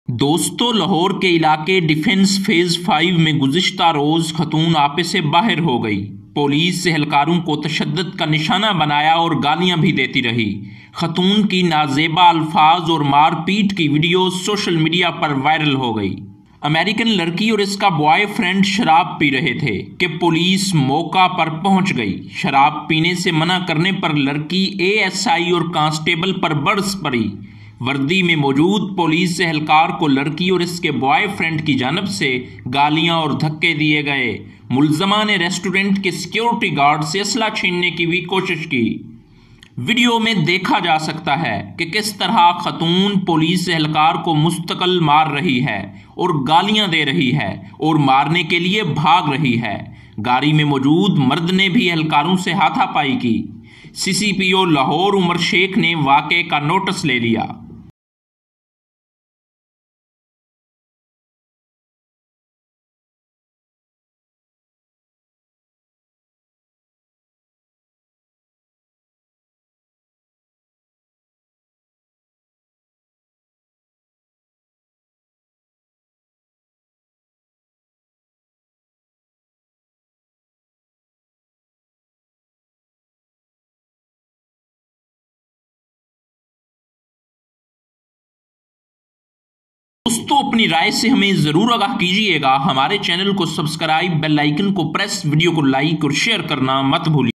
दोस्तों, लाहौर के इलाके डिफेंस फेज 5 में गुज़िश्ता रोज खतून आपे से बाहर हो गई। पुलिस एहलकारों को तशद्दुद का निशाना बनाया और गालियां भी देती रही। खतून की नाजेबा अल्फाज और मारपीट की वीडियो सोशल मीडिया पर वायरल हो गई। अमेरिकन लड़की और इसका बॉयफ्रेंड शराब पी रहे थे कि पुलिस मौका पर पहुंच गई। शराब पीने से मना करने पर लड़की एएसआई और कांस्टेबल पर बरस पड़ी। वर्दी में मौजूद पुलिस एहलकार को लड़की और इसके बॉयफ्रेंड की जानब से गालियां और धक्के दिए गए। मुलजमा ने रेस्टोरेंट के सिक्योरिटी गार्ड से असला छीनने की भी कोशिश की। वीडियो में देखा जा सकता है कि किस तरह खतून पुलिस एहलकार को मुस्तकिल मार रही है और गालियां दे रही है और मारने के लिए भाग रही है। गाड़ी में मौजूद मर्द ने भी एहलकारों से हाथापाई की। सीसीपीओ लाहौर उमर शेख ने वाक़े का नोटिस ले लिया। दोस्तों, अपनी राय से हमें जरूर आगाह कीजिएगा। हमारे चैनल को सब्सक्राइब, बेल आइकन को प्रेस, वीडियो को लाइक और शेयर करना मत भूलिए।